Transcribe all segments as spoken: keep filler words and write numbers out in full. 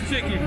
Sizi çekeyim.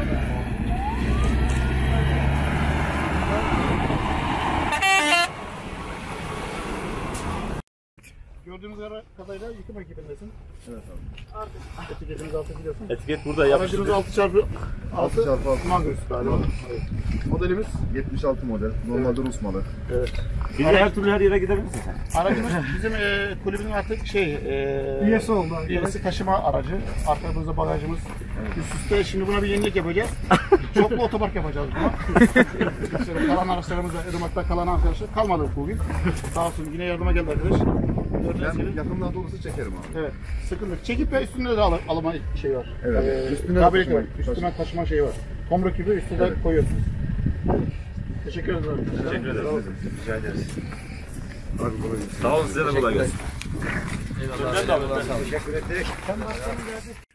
Gördüğünüz kadarıyla yıkım ekibindesin. Evet abi. Artık etiketimiz altı biliyorsun. Etiket burada yapıştır. Aracımız altı çarpı altı çarpı altı Mangus galiba. Evet. Modelimiz yetmiş altı model. Normalde Rus malı. Evet. Bir de her türlü her yere gidebilirsin sen. Aracımız bizim e, kulübün artık şey e, Üyesi oldu. üyesi taşıma aracı. Arkamızda bagajımız. Üst üste şimdi buna bir yenilik yapacağız. Çoklu otopark yapacağız buna. İşte kalan araçlarımızda Irmak'ta kalan arkadaşlar kalmadı bugün. Sağ olsun yine yardıma geldi arkadaş. Ben yakınlarda olursa çekerim abi. Evet. Sıkıntı. Çekip ve üstünde de al alma şey var. Evet. Ee, Üstüne kabiliyeti var. taşıma- Üstüne taşıma şeyi var. Tomruk gibi üstüne Evet. koyuyorsunuz. Teşekkür ederiz arkadaşlar. Teşekkür ederiz. Rica ederiz. Hadi kolay gelsin. Sağ olun, size de kolay gelsin. Eyvallah. Teşekkür ederim.